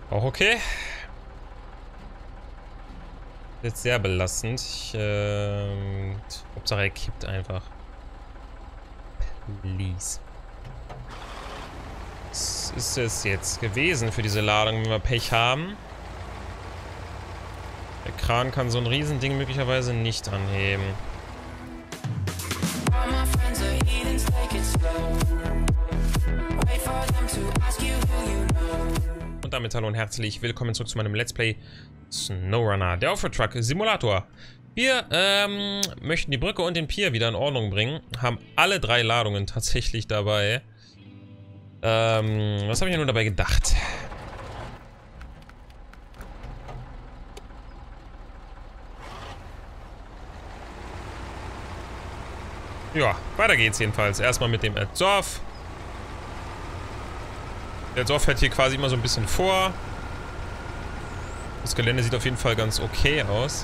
Auch okay. Jetzt sehr belastend. Hauptsache er kippt einfach. Please. Was ist es jetzt gewesen für diese Ladung, wenn wir Pech haben? Der Kran kann so ein Riesending möglicherweise nicht anheben. Und damit hallo und herzlich willkommen zurück zu meinem Let's Play SnowRunner, der Offroad-Truck Simulator. Wir möchten die Brücke und den Pier wieder in Ordnung bringen. Haben alle 3 Ladungen tatsächlich dabei. Was habe ich mir nur dabei gedacht? Ja, weiter geht's jedenfalls. Erstmal mit dem Edzorf. Der Edzorf fährt hier quasi immer so ein bisschen vor. Das Gelände sieht auf jeden Fall ganz okay aus.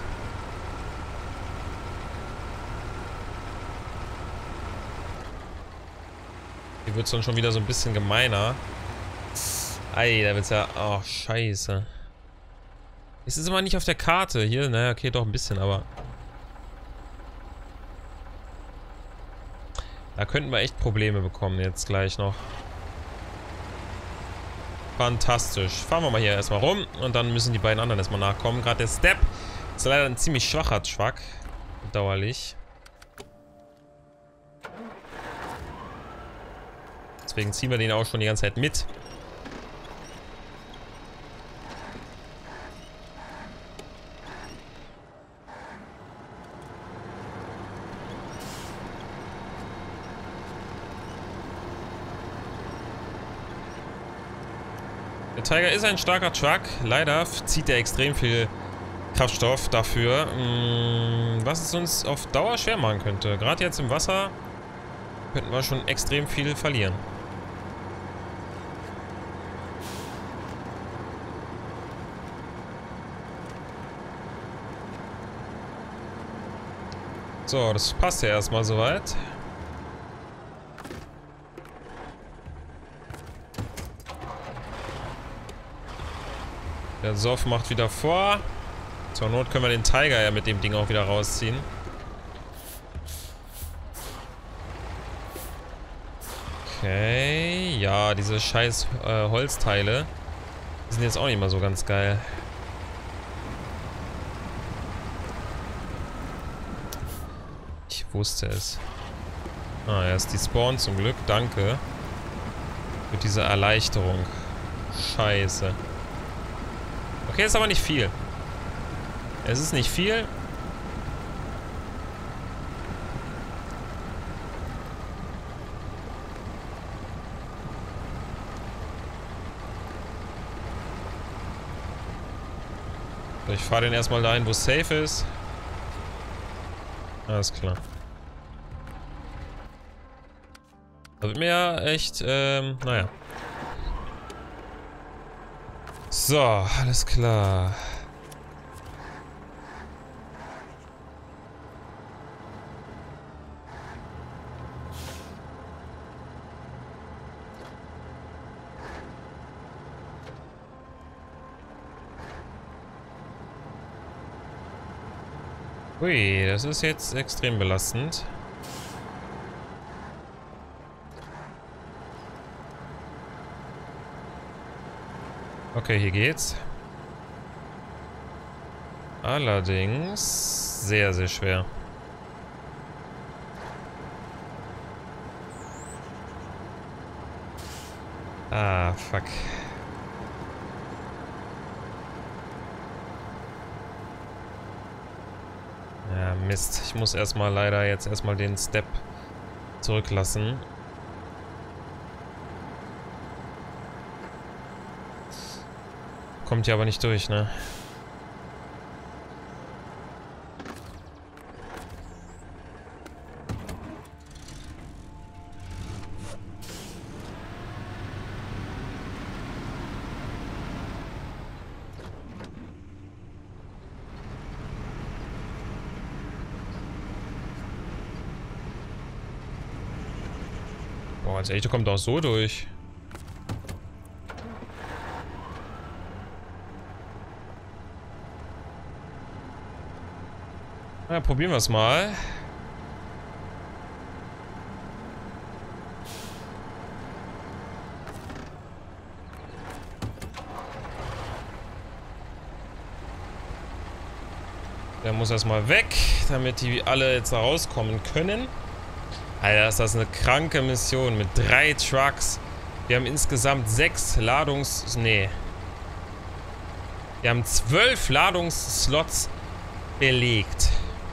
Hier wird es dann schon wieder so ein bisschen gemeiner. Ei, da wird's ja... Oh, scheiße. Es ist immer nicht auf der Karte. Hier, naja, okay, doch ein bisschen, aber... Da könnten wir echt Probleme bekommen jetzt gleich noch. Fantastisch. Fahren wir mal hier erstmal rum und dann müssen die beiden anderen erstmal nachkommen. Gerade der Step ist leider ein ziemlich schwacher Truck. Bedauerlich. Deswegen ziehen wir den auch schon die ganze Zeit mit. Der Tiger ist ein starker Truck. Leider zieht er extrem viel Kraftstoff dafür, was es uns auf Dauer schwer machen könnte. Gerade jetzt im Wasser könnten wir schon extrem viel verlieren. So, das passt ja erstmal soweit. Der Sof macht wieder vor. Zur Not können wir den Tiger ja mit dem Ding auch wieder rausziehen. Okay. Ja, diese scheiß Holzteile. Die sind jetzt auch nicht mal so ganz geil. Ich wusste es. Ah, erst die Spawn zum Glück. Danke. Für diese Erleichterung. Scheiße. Okay, ist aber nicht viel. Es ist nicht viel. Ich fahre den erstmal dahin, wo es safe ist. Alles klar. Da wird mir ja echt, naja. So, alles klar. Ui, das ist jetzt extrem belastend. Okay, hier geht's. Allerdings sehr, sehr schwer. Ah, fuck. Ja, Mist. Ich muss erstmal leider jetzt erstmal den Step zurücklassen. Kommt ja aber nicht durch, ne? Boah, als echte kommt auch so durch. Na, probieren wir es mal. Der muss erstmal weg, damit die alle jetzt da rauskommen können. Alter, ist das eine kranke Mission mit 3 Trucks. Wir haben insgesamt 6 Nee. Wir haben 12 Ladungsslots belegt.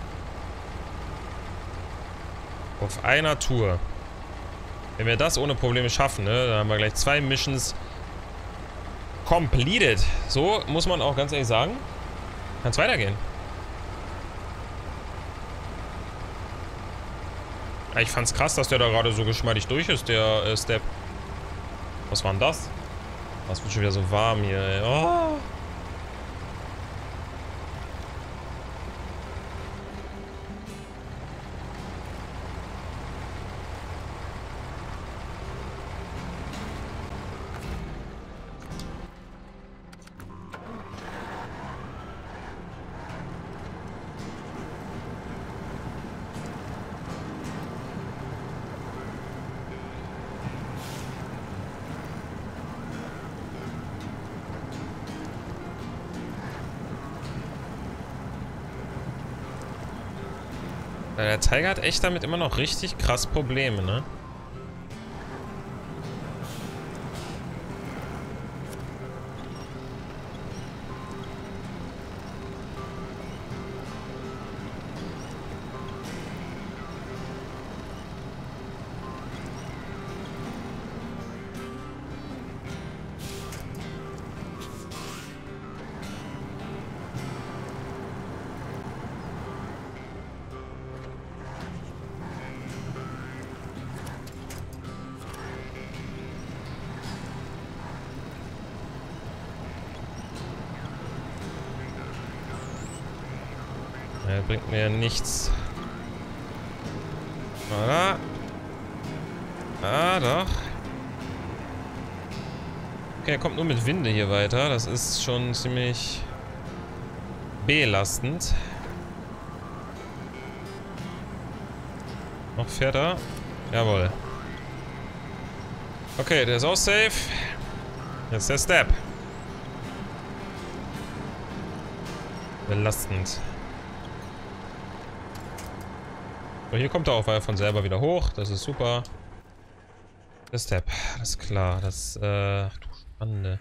Auf einer Tour. Wenn wir das ohne Probleme schaffen, ne, dann haben wir gleich 2 Missions completed. So muss man auch ganz ehrlich sagen. Kann es weitergehen. Ja, ich fand's krass, dass der da gerade so geschmeidig durch ist, der Step. Was war denn das? Das wird schon wieder so warm hier, ey. Oh. Der Tiger hat echt damit immer noch richtig krass Probleme, ne? Bringt mir nichts. Oder? Ah, doch. Okay, er kommt nur mit Winde hier weiter. Das ist schon ziemlich belastend. Noch fährt er. Jawohl. Okay, der ist auch safe. Jetzt der Step. Belastend. So, hier kommt er auch von selber wieder hoch. Das ist super. Der Step. Alles klar. Das, du Spannende.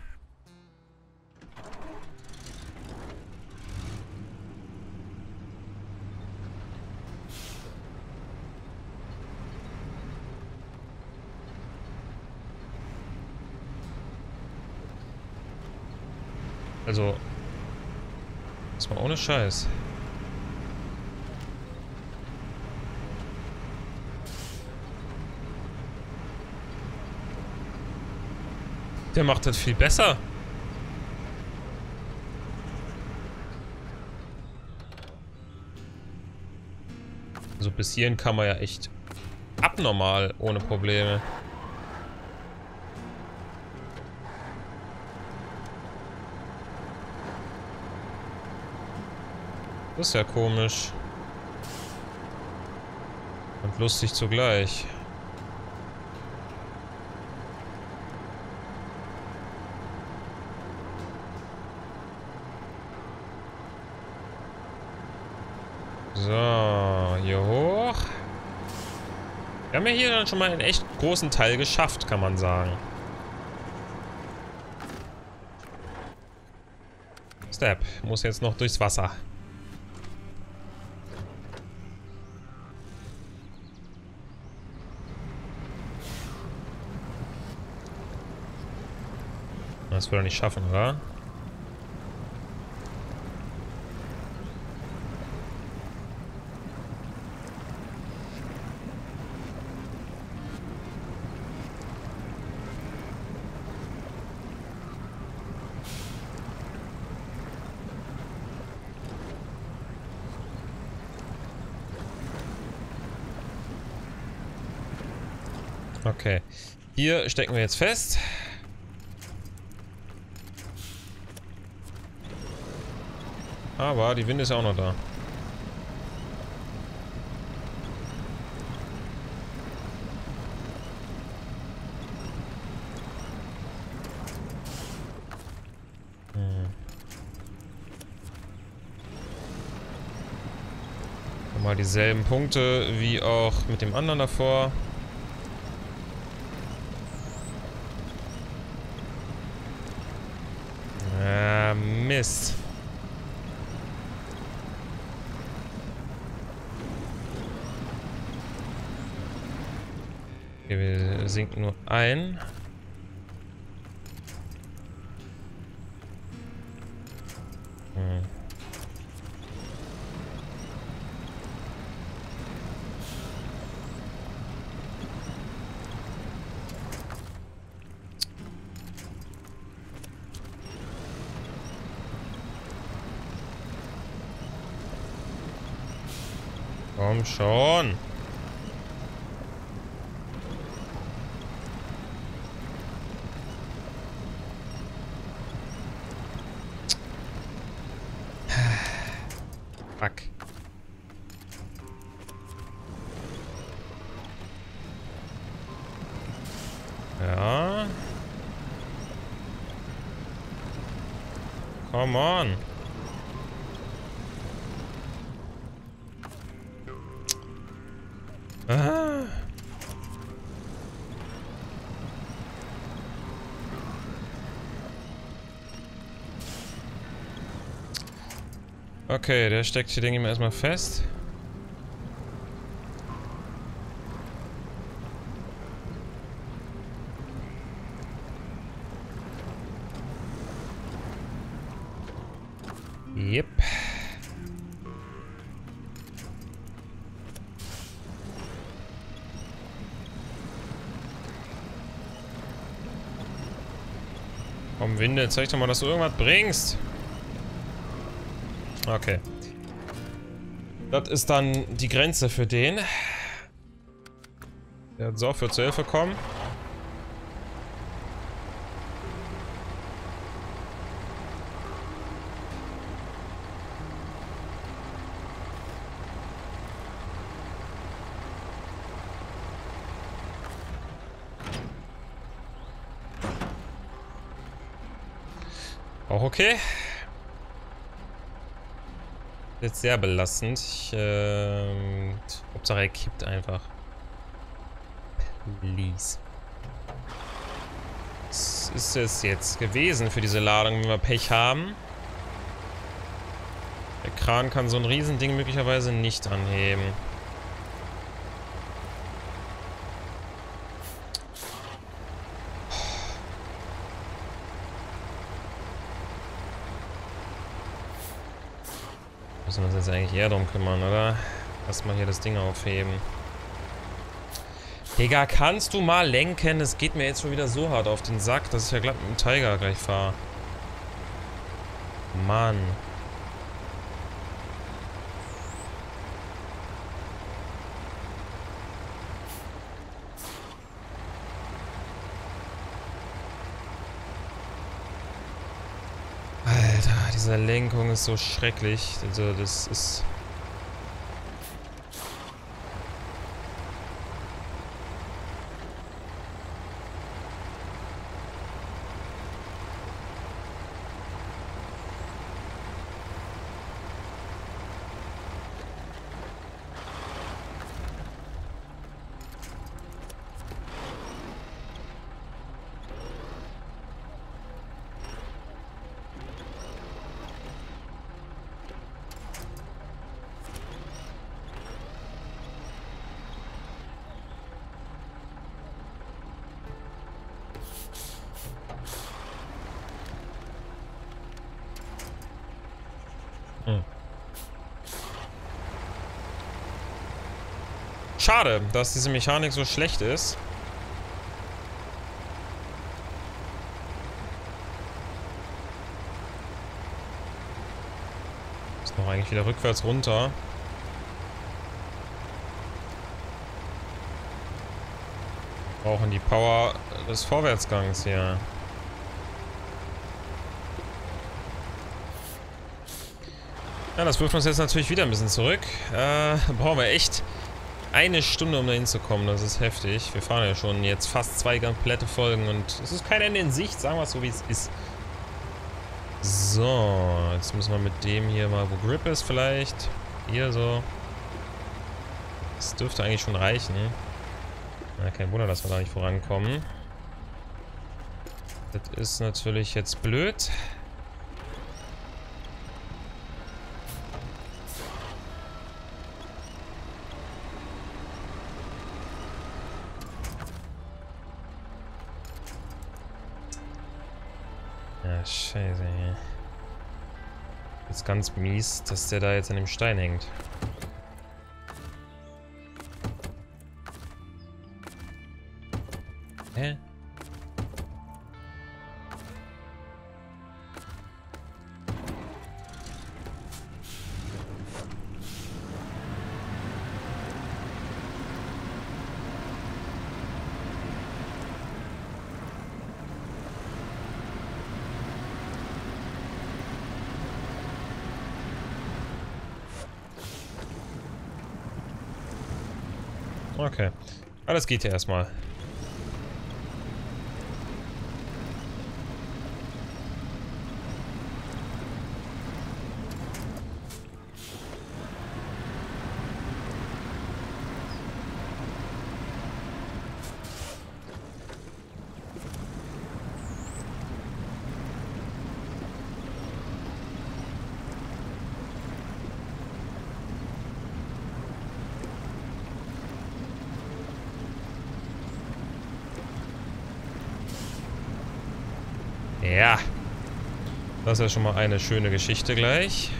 Also. Das war ohne Scheiß. Der macht das viel besser. Also bis hierhin kann man ja echt abnormal ohne Probleme. Das ist ja komisch. Und lustig zugleich. So, hier hoch. Wir haben ja hier dann schon mal einen echt großen Teil geschafft, kann man sagen. Step. Muss jetzt noch durchs Wasser. Das wird er nicht schaffen, oder? Okay. Hier stecken wir jetzt fest. Aber die Winde ist ja auch noch da. Nochmal dieselben Punkte wie auch mit dem anderen davor. Mist. Okay, wir sinken nur ein. Komm schon. Fuck. Ja. Come on. Ah. Okay, der steckt hier, denke ich mal, erstmal fest. Yep. Komm, Winde, zeig doch mal, dass du irgendwas bringst. Okay. Das ist dann die Grenze für den. Der hat so für zur Hilfe kommen. Auch okay. Jetzt sehr belastend. Hauptsache er kippt einfach. Please. Was ist es jetzt gewesen für diese Ladung, wenn wir Pech haben? Der Kran kann so ein Riesending möglicherweise nicht anheben. Müssen wir uns jetzt eigentlich eher drum kümmern, oder? Erstmal hier das Ding aufheben. Digga, kannst du mal lenken? Es geht mir jetzt schon wieder so hart auf den Sack, dass ich ja glatt mit dem Tiger gleich fahre. Mann. Alter, diese Lenkung ist so schrecklich. Also das ist... Schade, dass diese Mechanik so schlecht ist. Ist noch eigentlich wieder rückwärts runter. Wir brauchen die Power des Vorwärtsgangs hier. Ja, das wirft uns jetzt natürlich wieder ein bisschen zurück. Brauchen wir echt eine Stunde, um da hinzukommen. Das ist heftig. Wir fahren ja schon jetzt fast 2 komplette Folgen und es ist kein Ende in Sicht, sagen wir es so, wie es ist. So, jetzt müssen wir mit dem hier mal, wo Grip ist vielleicht. Hier so. Das dürfte eigentlich schon reichen. Na, kein Wunder, dass wir da nicht vorankommen. Das ist natürlich jetzt blöd. Ja, scheiße. Das ist ganz mies, dass der da jetzt an dem Stein hängt. Hä? Okay. Alles geht ja erstmal. Ja. Das ist ja schon mal eine schöne Geschichte gleich.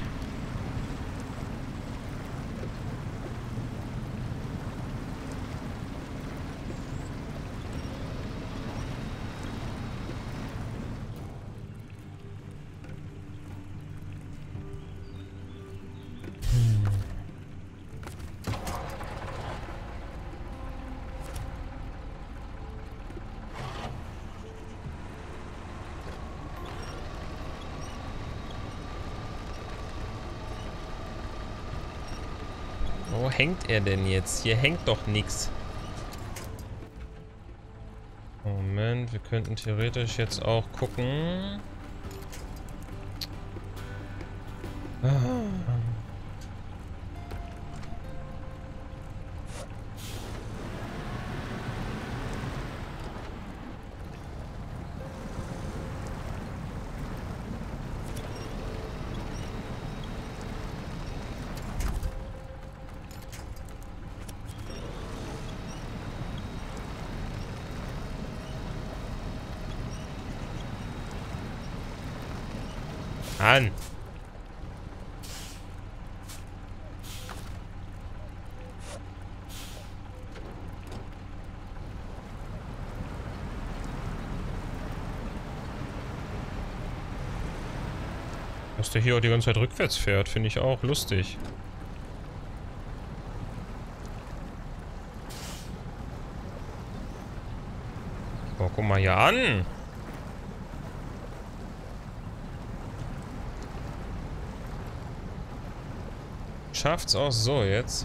Wo hängt er denn jetzt? Hier hängt doch nichts. Moment, wir könnten theoretisch jetzt auch gucken. An. Dass der hier auch die ganze Zeit rückwärts fährt, finde ich auch lustig. Oh, guck mal hier an. Schafft's auch so jetzt.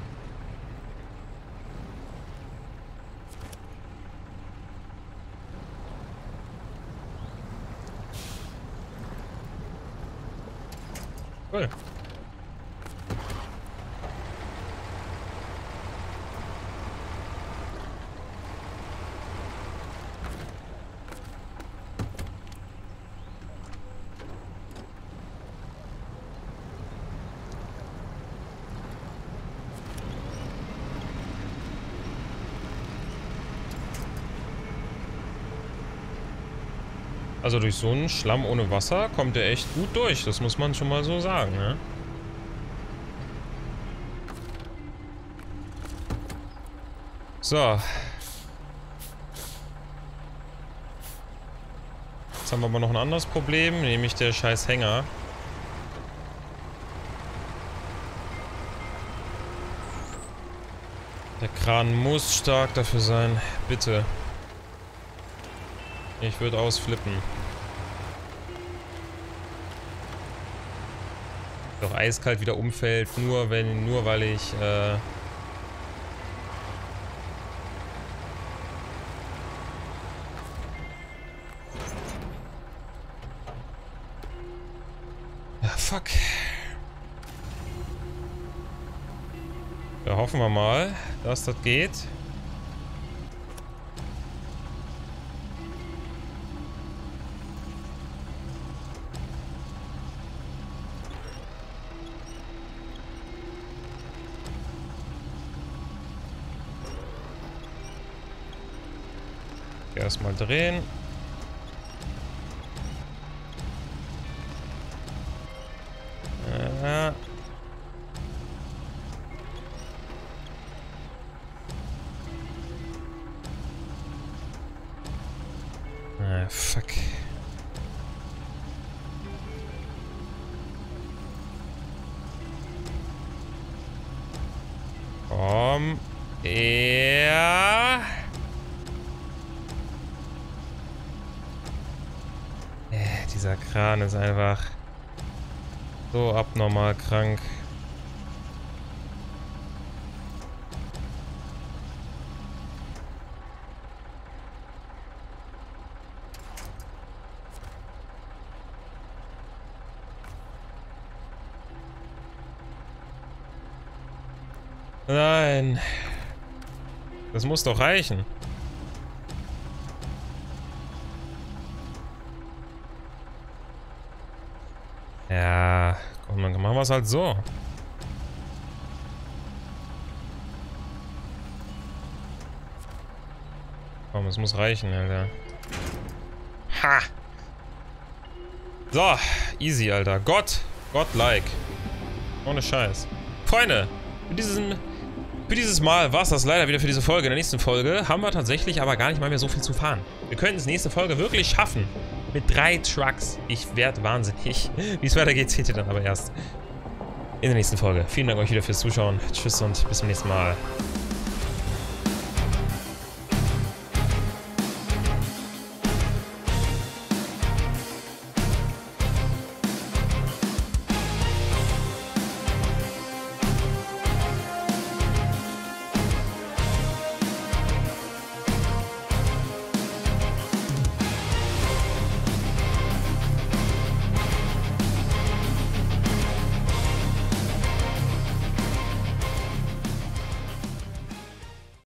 Cool. Also durch so einen Schlamm ohne Wasser kommt er echt gut durch. Das muss man schon mal so sagen, ne? So. Jetzt haben wir aber noch ein anderes Problem, nämlich der scheiß Hänger. Der Kran muss stark dafür sein. Bitte. Ich würde ausflippen. Doch eiskalt wieder umfällt, nur weil ich ja, fuck. Da hoffen wir mal, dass das geht. Erstmal drehen. Fuck. Komm. Ja. Dieser Kran ist einfach so abnormal krank. Nein. Das muss doch reichen. Ja, komm, dann machen wir es halt so. Komm, es muss reichen, Alter. Ha! So, easy, Alter. Godlike. Ohne Scheiß. Freunde, für dieses Mal war es das leider wieder für diese Folge. In der nächsten Folge haben wir tatsächlich aber gar nicht mal mehr so viel zu fahren. Wir könnten es nächste Folge wirklich schaffen. Mit 3 Trucks. Ich werde wahnsinnig. Wie es weitergeht, seht ihr dann aber erst in der nächsten Folge. Vielen Dank euch wieder fürs Zuschauen. Tschüss und bis zum nächsten Mal.